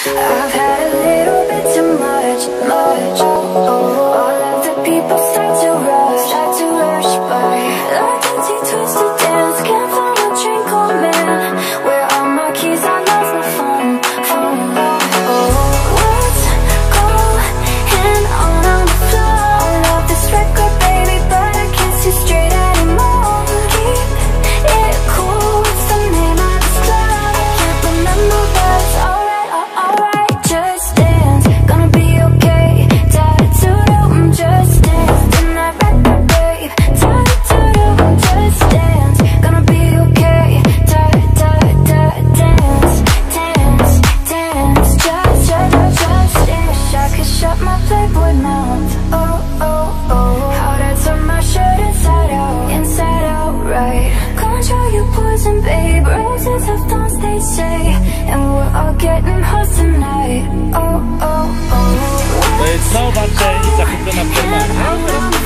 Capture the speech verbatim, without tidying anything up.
I've had a little bit too much, much. Oh, all of the people start to rush, start to rush by. Like dancey twisted dance, can't find a drink, oh man. Where are my keys? I lost my phone, phone. Oh, what's going on on the floor? I love this record, baby, but I can't see straight anymore. Keep it cool, what's the name of this club? I can't remember, but it's alright, alright. Just dance, gonna be okay. Da-da-doo-doo, just dance. In that record, babe. Da-da-doo-doo, just dance, gonna be okay. Da-da-da-da, dance, dance, dance. Just, just, just dance. Wish I could shut my Playboy mouth. Oh, oh, oh. How'd I turn my shirt inside out, inside out, right? Control your poison, babe. Roses have thorns, they say, and we're all getting hot tonight. Oh, oh, oh. To jest nowa część zakupiona w Germanii.